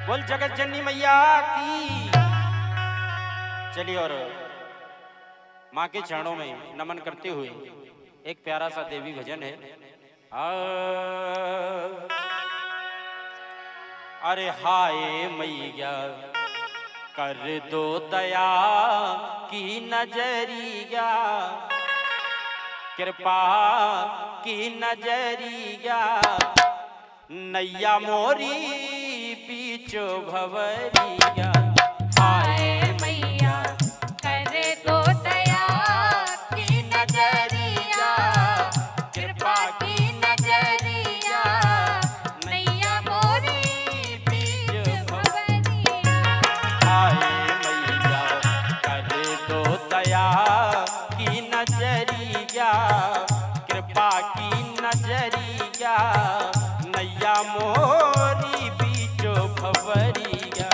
बोल जगत जननी मैया की। चलिए और माँ के चरणों में नमन करते हुए एक प्यारा सा देवी भजन है। अरे हाय मैया कर दो दया की नजरिया, कृपा की नजरिया, नैया मोरी बीचो भवरिया। हाय मैया कर दो दया की नजरिया, कृपा की नजरिया, नैया मोरी बीच भवरिया। हाय मैया कर दो दया की नजरिया, कृपा की नजरिया, नैया मोरी बीचो भवरिया।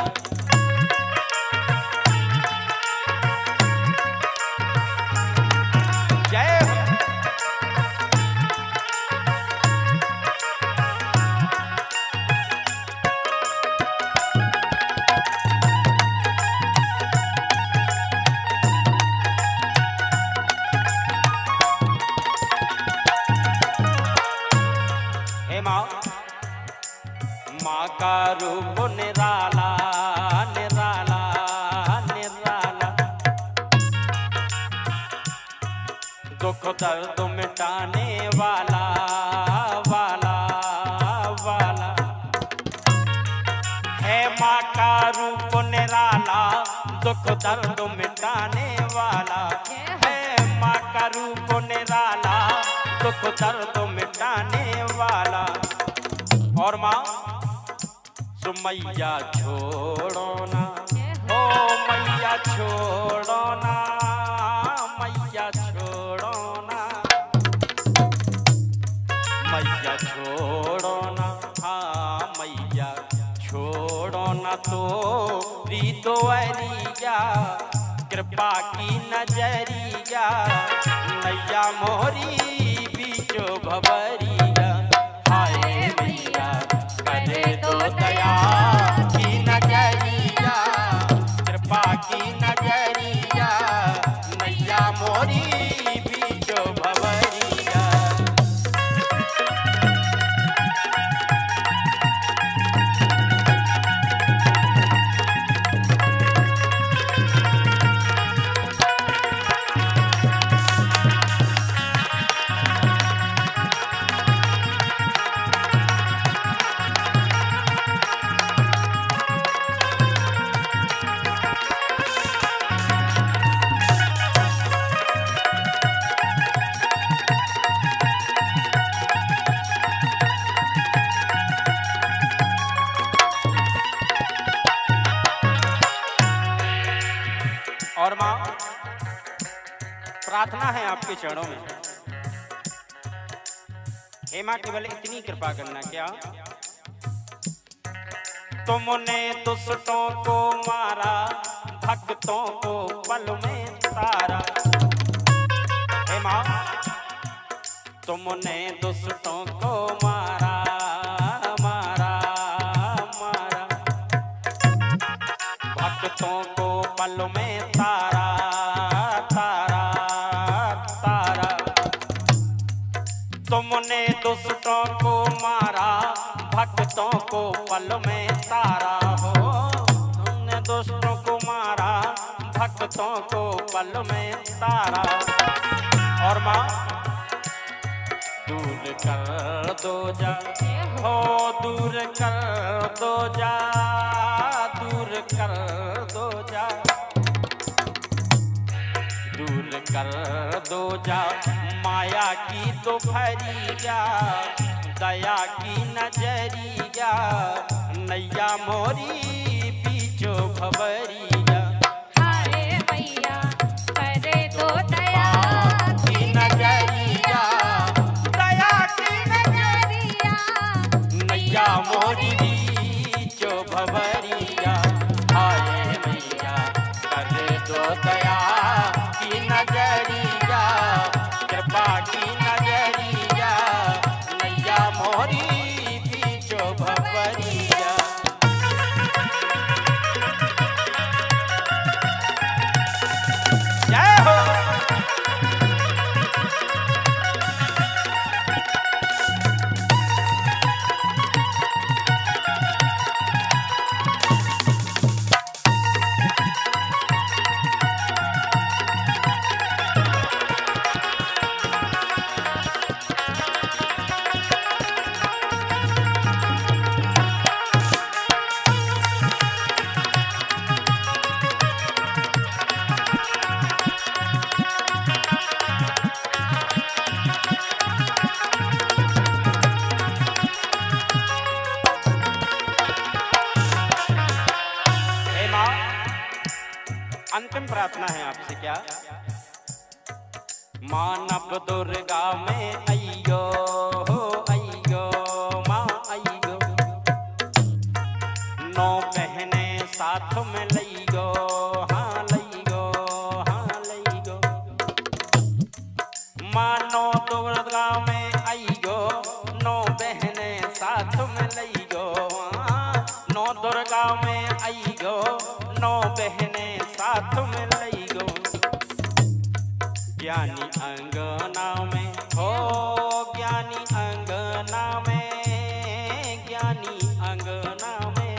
जय हो। हे माँ, माँ का रूप निराला निराला निराला, दुख दर्द मिटाने वाला वाला वाला। है माँ का रूप निराला, दुख दर्द मिटाने वाला। है माँ का रूप निराला, दुख दर्द मिटाने वाला। और माँ सुमैया छोड़ो ना, ओ मैया छोड़ो ना, मैया छोड़ो ना, मैया छोड़ो ना, हाँ मैया छोड़ो ना तो रीतो अरिया, कृपा की नजरिया, नैया मोरी बीचो भवरिया। हाय मैया करे दो दया की नजरिया, कृपा की नजरिया, नैया मोरी बीचो भवरिया। और माँ प्रार्थना है आपके चरणों में। हे माँ केवल इतनी कृपा करना, क्या तुमने दुष्टों को मारा, भक्तों को पल में तारा। हे माँ तुमने दुष्टों को मारा मारा मारा, भक्तों को पल में तारा तारा तारा। तुमने दुष्टों को मारा, भक्तों को पल में तारा हो। तुमने दुष्टों को मारा, भक्तों को पल में तारा। और माँ दूर कर दो जा, हो दूर कर दो जा, दूर कर दो जा, दूर कर दो जा, माया की दोपहरिया, दया की नजरिया, नैया मोरी बीचो भवरिया। हाय मैया कर दो दया की नजरिया, दया की नजरिया, नैया मोरी बीचो भवरिया। हाय मैया कर दो दया की नजरिया, कृपा की नजरिया, नैया मोरी बीचो भवरिया। अंतिम प्रार्थना है आपसे क्या? मानव दुर्गा में अयो हो अयो माँ अयो, नौ बहने साथ में लइयो, हाँ लइयो, हाँ लइयो। मानो दुर्गा में अयो, नौ बहने साथ में लइयो, नौ दुर्गा में अयो, नौ बहने साथ में लइयो। ज्ञानी अंगना में हो, ज्ञानी अंगना में, ज्ञानी अंगना में,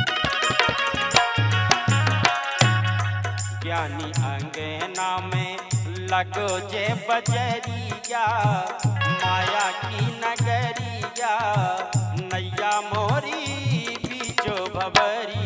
ज्ञानी अंगना में लगो जे बजरिया, माया की नगरिया, नैया मोरी बीचो भवरी।